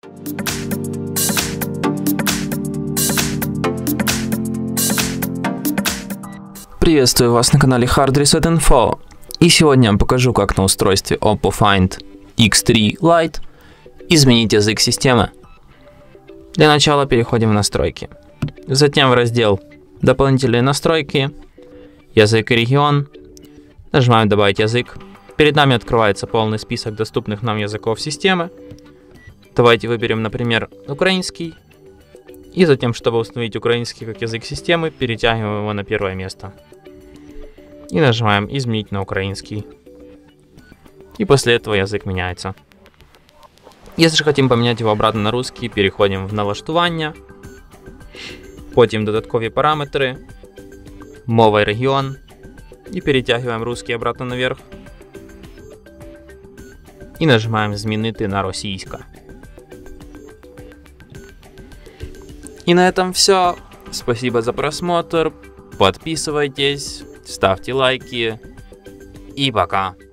Приветствую вас на канале Hard Reset Info, и сегодня я вам покажу, как на устройстве Oppo Find X3 Lite изменить язык системы. Для начала переходим в настройки, затем в раздел дополнительные настройки, язык и регион, нажимаем добавить язык. Перед нами открывается полный список доступных нам языков системы. Давайте выберем, например, украинский. И затем, чтобы установить украинский как язык системы, перетягиваем его на первое место. И нажимаем «Изменить на украинский». И после этого язык меняется. Если же хотим поменять его обратно на русский, переходим в налаштування. Потім додаткові параметри, мова і регіон. И перетягиваем русский обратно наверх. И нажимаем «Змінити на російська». И на этом все. Спасибо за просмотр. Подписывайтесь, ставьте лайки. И пока.